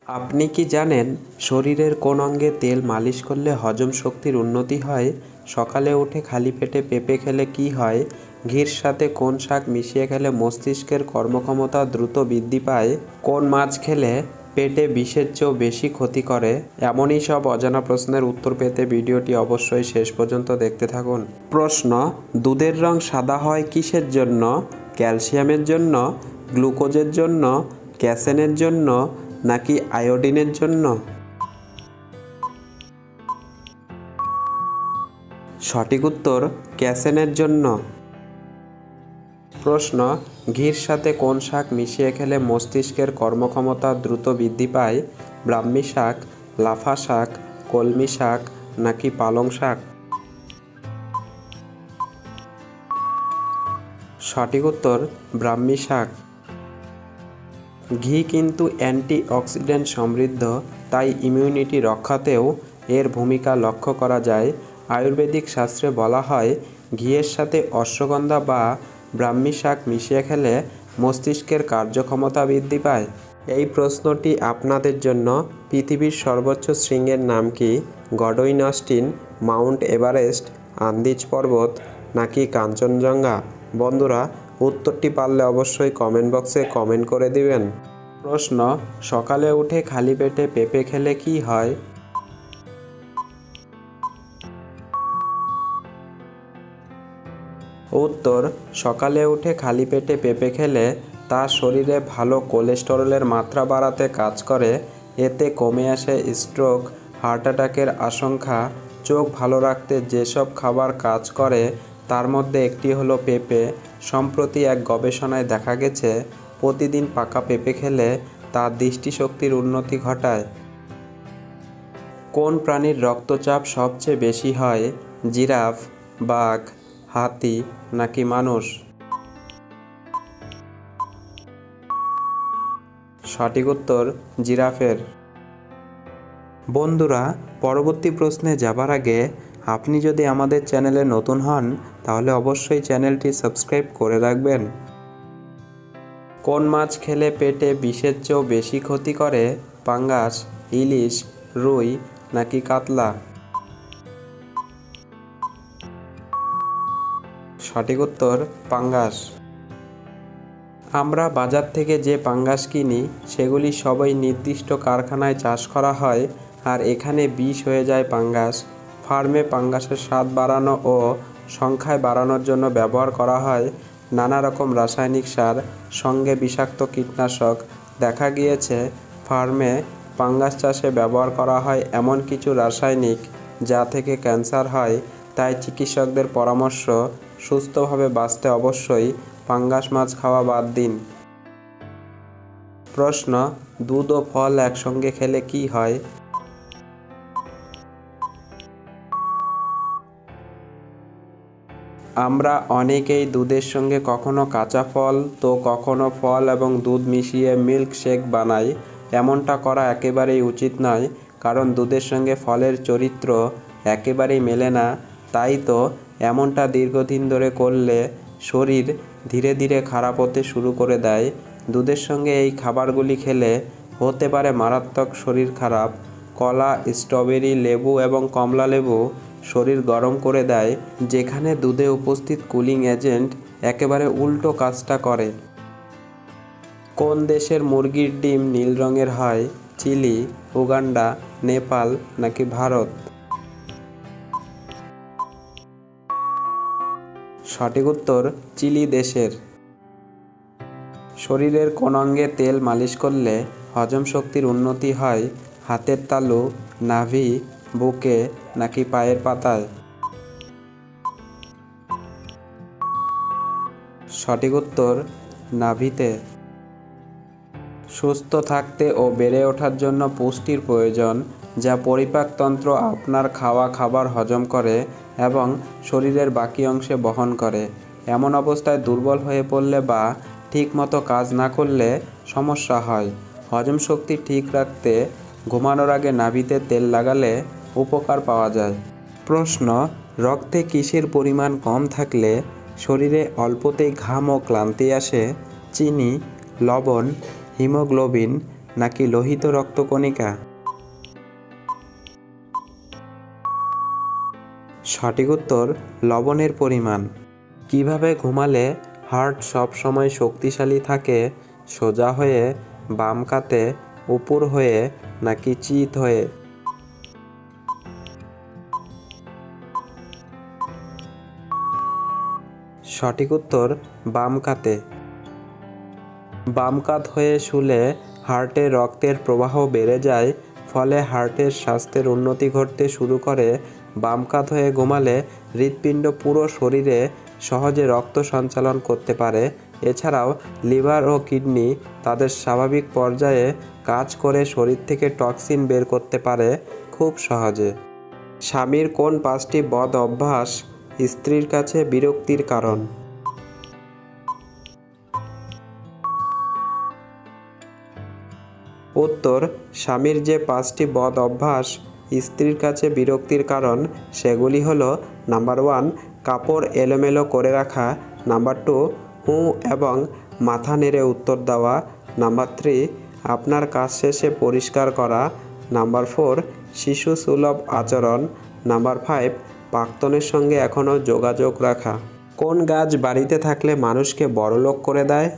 আপনি কি জানেন শরীরের কোন অঙ্গে তেল মালিশ করলে হজম শক্তির উন্নতি হয়? সকালে উঠে খালি পেটে পেঁপে খেলে কি হয়? ঘির সাথে কোন শাক মিশিয়ে খেলে মস্তিষ্কের কর্মক্ষমতা দ্রুত বৃদ্ধি পায়? কোন মাছ খেলে পেটে বিষের চেয়েও বেশি ক্ষতি করে? এমনই সব অজানা প্রশ্নের উত্তর পেতে ভিডিওটি অবশ্যই শেষ পর্যন্ত দেখতে থাকুন। প্রশ্ন: দুধের রং সাদা হয় কিসের জন্য? ক্যালসিয়ামের জন্য, গ্লুকোজের জন্য, ক্যাসেনের জন্য নাকি আয়োডিনের জন্য? সঠিক উত্তর ক্যাসেনের জন্য। প্রশ্ন: ঘির সাথে কোন শাক মিশিয়ে খেলে মস্তিষ্কের কর্মক্ষমতা দ্রুত বৃদ্ধি পায়? ব্রাহ্মী শাক, লাফা শাক, কলমি শাক নাকি পালং শাক? সঠিক উত্তর ব্রাহ্মী শাক। ঘি কিন্তু অ্যান্টিঅক্সিডেন্ট সমৃদ্ধ, তাই ইমিউনিটি রক্ষাতেও এর ভূমিকা লক্ষ্য করা যায়। আয়ুর্বেদিক শাস্ত্রে বলা হয় ঘিয়ের সাথে অশ্বগন্ধা বা ব্রাহ্মী শাক মিশিয়ে খেলে মস্তিষ্কের কার্যক্ষমতা বৃদ্ধি পায়। এই প্রশ্নটি আপনাদের জন্য। পৃথিবীর সর্বোচ্চ শৃঙ্গের নাম কি? Godwin Austen, mount Everest, Andes পর্বত নাকি কাঞ্চনজঙ্ঘা? বন্ধুরা, উত্তরটি পারলে অবশ্যই কমেন্ট বক্সে কমেন্ট করে দিবেন। প্রশ্ন: সকালে উঠে খালি পেটে পেঁপে খেলে কি হয়? উত্তর: সকালে উঠে খালি পেটে পেঁপে খেলে তা শরীরে ভালো কোলেস্টেরলের মাত্রা বাড়াতে কাজ করে। এতে কমে আসে স্ট্রোক, হার্ট অ্যাটাকের আশঙ্কা। চোখ ভালো রাখতে যেসব খাবার কাজ করে তার মধ্যে একটি হলো পেঁপে। সম্প্রতি এক গবেষণায় দেখা গেছে প্রতিদিন পাকা পেঁপে খেলে তা দৃষ্টিশক্তির উন্নতি ঘটায়। কোন প্রাণীর রক্তচাপ সবচেয়ে বেশি হয়? জিরাফ, বাঘ, হাতি নাকি মানুষ? সঠিক উত্তর জিরাফের। বন্ধুরা, পরবর্তী প্রশ্নে যাবার আগে আপনি যদি আমাদের চ্যানেলে নতুন হন তাহলে অবশ্যই চ্যানেলটি সাবস্ক্রাইব করে রাখবেন। কোন মাছ খেলে পেটে বিষের চেয়েও বেশি ক্ষতি করে? পাঙ্গাস, ইলিশ, রুই নাকি কাতলা? সঠিক উত্তর পাঙ্গাস। আমরা বাজার থেকে যে পাঙ্গাস কিনি সেগুলি সবই নির্দিষ্ট কারখানায় চাষ করা হয়, আর এখানে বিষ হয়ে যায় পাঙ্গাস। ফার্মে পাঙ্গাসের স্বাদ বাড়ানো ও সংখ্যায় বাড়ানোর জন্য ব্যবহার করা হয় নানা রকম রাসায়নিক সার, সঙ্গে বিষাক্ত কীটনাশক। দেখা গিয়েছে ফার্মে পাঙ্গাস চাষে ব্যবহার করা হয় এমন কিছু রাসায়নিক যা থেকে ক্যান্সার হয়। তাই চিকিৎসকদের পরামর্শ, সুস্থভাবে বাঁচতে অবশ্যই পাঙ্গাস মাছ খাওয়া বাদ দিন। প্রশ্ন: দুধ ও ফল একসঙ্গে খেলে কি হয়? আমরা অনেকেই দুধের সঙ্গে কখনো কাঁচা ফল তো কখনো ফল এবং দুধ মিশিয়ে মিল্ক শেক বানাই। এমনটা করা একেবারেই উচিত নয়, কারণ দুধের সঙ্গে ফলের চরিত্র একেবারেই মেলে না। তাই তো এমনটা দীর্ঘদিন ধরে করলে শরীর ধীরে ধীরে খারাপ হতে শুরু করে দেয়। দুধের সঙ্গে এই খাবারগুলি খেলে হতে পারে মারাত্মক শরীর খারাপ। কলা, স্ট্রবেরি, লেবু এবং কমলা লেবু শরীর গরম করে দেয়, যেখানে দুধে উপস্থিত কুলিং এজেন্ট একেবারে উল্টো কাজটা করে। কোন দেশের মুরগির ডিম নীল রঙের হয়? চিলি, উগান্ডা, নেপাল নাকি ভারত? সঠিক উত্তর চিলি দেশের। শরীরের কোন অঙ্গে তেল মালিশ করলে হজম শক্তির উন্নতি হয়? হাতের তালু, নাভি, বুকে নাকি পায়ের পাতায়? সঠিক উত্তর নাভিতে। সুস্থ থাকতে ও বেড়ে ওঠার জন্য পুষ্টির প্রয়োজন, যা পরিপাকতন্ত্র আপনার খাওয়া খাবার হজম করে এবং শরীরের বাকি অংশে বহন করে। এমন অবস্থায় দুর্বল হয়ে পড়লে বা ঠিকমতো কাজ না করলে সমস্যা হয়। হজম শক্তি ঠিক রাখতে ঘুমানোর আগে নাভিতে তেল লাগালে উপকার পাওয়া যায়। প্রশ্ন: রক্তে কিসের পরিমাণ কম থাকলে শরীরে অল্পতেই ঘাম ও ক্লান্তি আসে? চিনি, লবণ, হিমোগ্লোবিন নাকি লোহিত রক্তকণিকা? সঠিক উত্তর লবণের পরিমাণ। কিভাবে ঘুমালে হার্ট সবসময় শক্তিশালী থাকে? সোজা হয়ে, বাম কাতে, উপর হয়ে নাকি চিত হয়ে? সঠিক উত্তর বাম কাতে। বাম কাত হয়ে শুলে হার্টে রক্তের প্রবাহ বেড়ে যায়, ফলে হার্টের স্বাস্থ্যের উন্নতি ঘটতে শুরু করে। বাম কাত হয়ে ঘুমালে হৃৎপিণ্ড পুরো শরীরে সহজে রক্ত সঞ্চালন করতে পারে। এছাড়াও লিভার ও কিডনি তাদের স্বাভাবিক পর্যায়ে কাজ করে শরীর থেকে টক্সিন বের করতে পারে খুব সহজে। স্বামীর কোন 5টি বদ অভ্যাস স্ত্রীর কাছে বিরক্তির কারণ? উত্তর, স্বামীর যে 5টি বদ অভ্যাস স্ত্রীর কাছে বিরক্তির কারণ সেগুলি হলো: নাম্বার 1, কাপড় এলোমেলো করে রাখা। নাম্বার 2, হুঁ এবং মাথা নেড়ে উত্তর দেওয়া। নাম্বার 3, আপনার কাজ শেষে পরিষ্কার করা। নাম্বার 4, শিশু সুলভ আচরণ। নাম্বার 5, প্রাক্তনের সঙ্গে এখনও যোগাযোগ রাখা। কোন গাছ বাড়িতে থাকলে মানুষকে বড়লোক করে দেয়?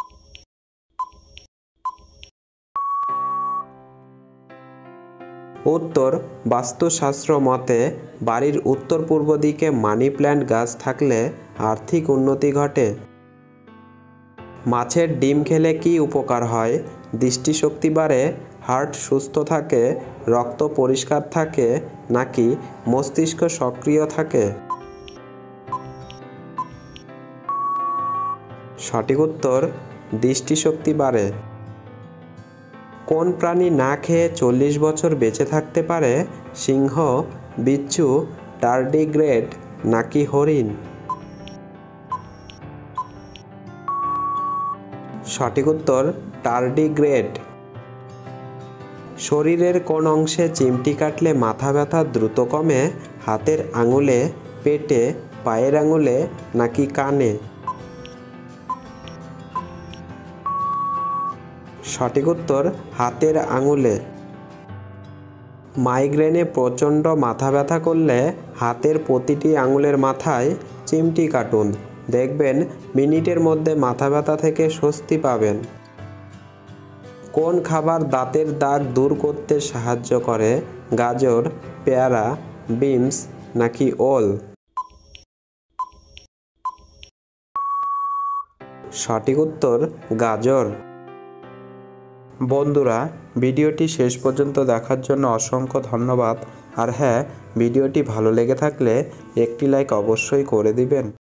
উত্তর, বাস্তুশাস্ত্র মতে বাড়ির উত্তর পূর্ব দিকে মানি প্ল্যান্ট গাছ থাকলে আর্থিক উন্নতি ঘটে। মাছের ডিম খেলে কি উপকার হয়? দৃষ্টিশক্তি বাড়ে, হার্ট সুস্থ থাকে, রক্ত পরিষ্কার থাকে নাকি মস্তিষ্ক সক্রিয় থাকে? সঠিক উত্তর, দৃষ্টিশক্তি বাড়ে। কোন প্রাণী না খেয়ে 40 বছর বেঁচে থাকতে পারে? সিংহ, বিচ্ছু, টার্ডিগ্রেড নাকি হরিণ? সঠিক উত্তর টার্ডিগ্রেড। শরীরের কোন অংশে চিমটি কাটলে মাথা ব্যথা দ্রুত কমে? হাতের আঙুলে, পেটে, পায়ের আঙুলে নাকি কানে? সঠিক উত্তর হাতের আঙুলে। মাইগ্রেনে প্রচণ্ড মাথা ব্যথা করলে হাতের প্রতিটি আঙুলের মাথায় চিমটি কাটুন, দেখবেন মিনিটের মধ্যে মাথা ব্যথা থেকে স্বস্তি পাবেন। কোন খাবার দাঁতের দাগ দূর করতে সাহায্য করে? গাজর, পেয়ারা, বিনস নাকি ওল? সঠিক উত্তর গাজর। বন্ধুরা, ভিডিওটি শেষ পর্যন্ত দেখার জন্য অসংখ্য ধন্যবাদ। আর হ্যাঁ, ভিডিওটি ভালো লেগে থাকলে একটি লাইক অবশ্যই করে দিবেন।